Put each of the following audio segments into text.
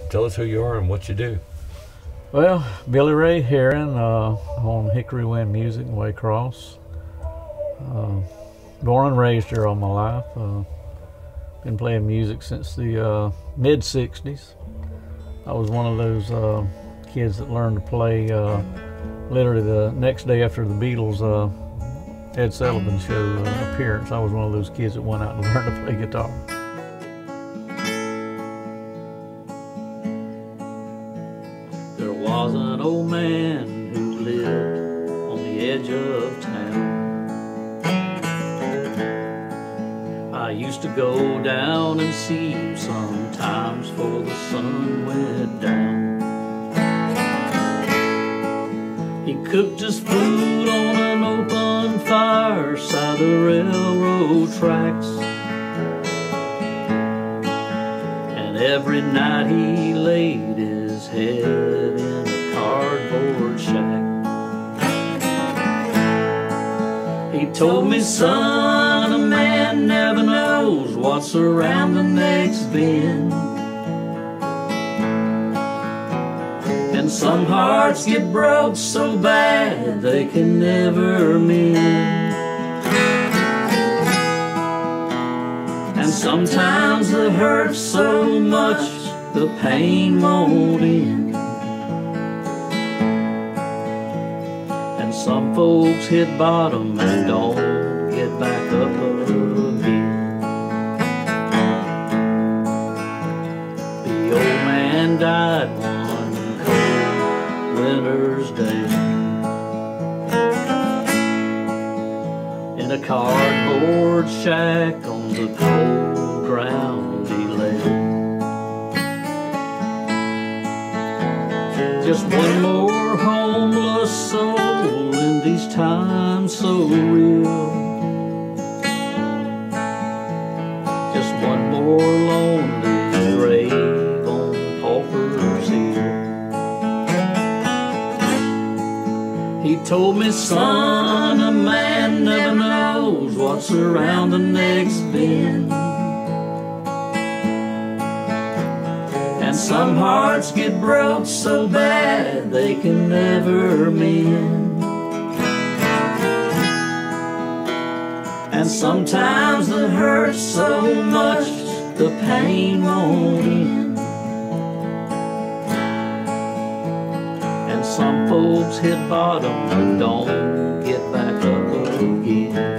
tell us who you are and what you do. Well, Billy Ray Herrin on Hickory Wind Music in Waycross. Born and raised here all my life. Been playing music since the mid-'60s. I was one of those kids that learned to play literally the next day after the Beatles Ed Sullivan show appearance. I was one of those kids that went out and learned to play guitar. There was an old man who lived on the edge of town. I used to go down and see him sometimes before the sun went down. He cooked his food on an open fire side the railroad tracks, and every night he laid his head in a cardboard shack. He told me, son, a man never knows what's around the next bend, and some hearts get broke so bad they can never mend, and sometimes the hurt's so much the pain won't end, and some folks hit bottom and don't get back up again. The old man died one cold winter's day. In a cardboard shack on the cold ground he lay. Just one more homeless soul in these times so real. Just one more lonely grave on Pauper's Hill. He told me, son, a man never knows what's around the next bend, and some hearts get broke so bad they can never mend, and sometimes the hurt's so much the pain won't end, and some folks hit bottom and don't get back up again.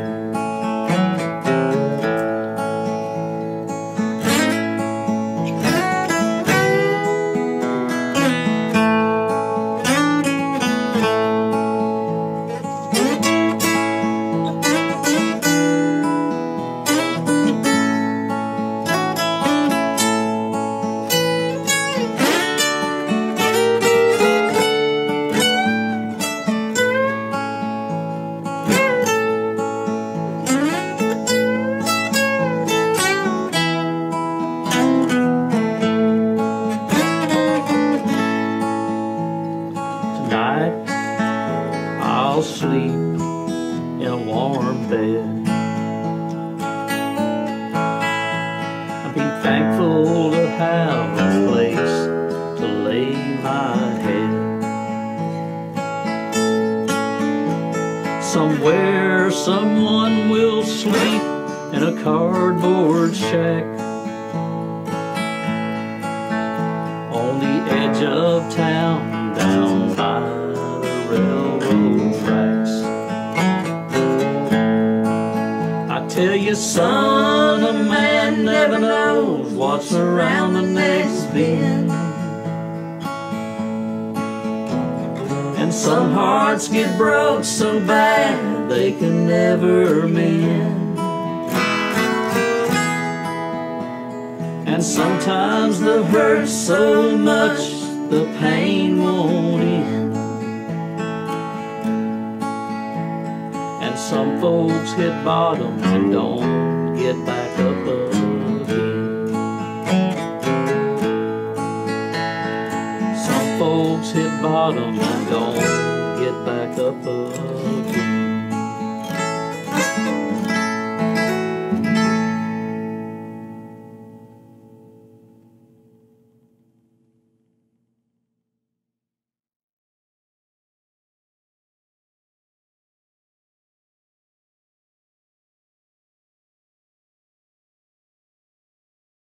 I'll sleep in a warm bed. I've been thankful to have a place to lay my head. Somewhere someone will sleep in a cardboard shack on the edge of town down by the railroad tracks. I tell you, son, a man never knows what's around the next bend, and some hearts get broke so bad they can never mend, and sometimes the hurt's so much the pain won't end, and some folks hit bottom and don't get back up again. Some folks hit bottom and don't get back up again.